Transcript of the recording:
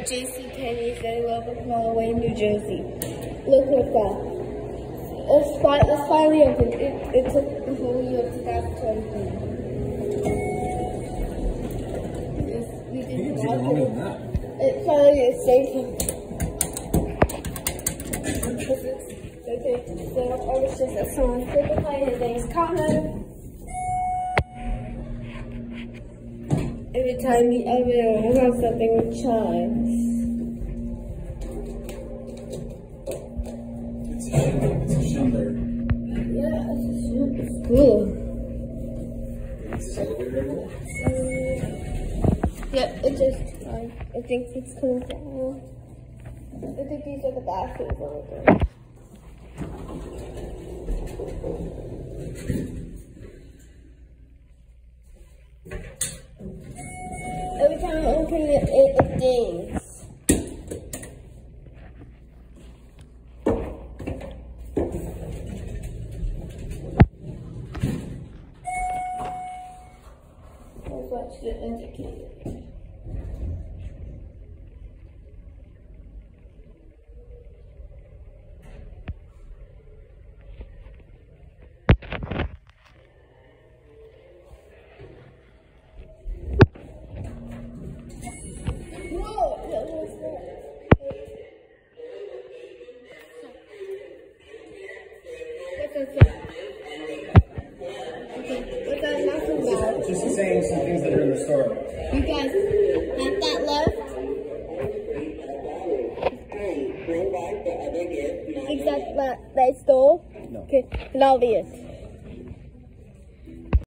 JCPenney's in Willowbrook, New Jersey. Look what's that. It's finally open. It took the whole year of 2023. We did It finally is safe. Okay, so I was just at someone's cricket play. His name's Connor. Every time we ever have something with chimes. It's a shimmer. Yeah, it's a shimmer. It's cool. Yeah, it just, I think it's coming down. I think these are the bathrooms over there. Every time I open it, it dings. Let's watch the indicator. Just saying some things that are in the store. You guys, that left? Exactly, that stole? No. Okay, and obvious.